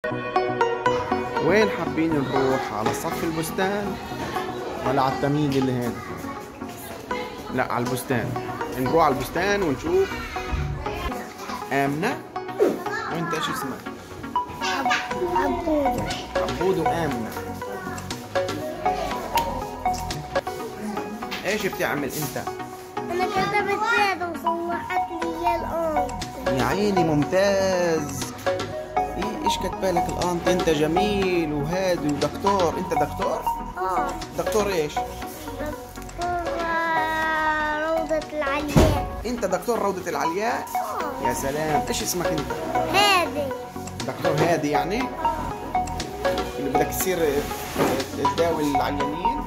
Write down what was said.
وين حابين نروح؟ على صف البستان ولا على التمهيد اللي هنا؟ لا، على البستان. نروح على البستان ونشوف آمنة. وانت ايش اسمك؟ عبود. عبود وآمنة. ايش بتعمل انت؟ أنا كتبت هذا وصلحت لي الأرض. يا عيني ممتاز. ايش كاتبالك الانت؟ انت جميل وهادي ودكتور. انت دكتور؟ دكتور ايش؟ دكتور روضة العلياء. انت دكتور روضة العلياء؟ يا سلام. ايش اسمك انت؟ هادي. دكتور هادي يعني؟ اللي بدك تصير تداوي العيانين؟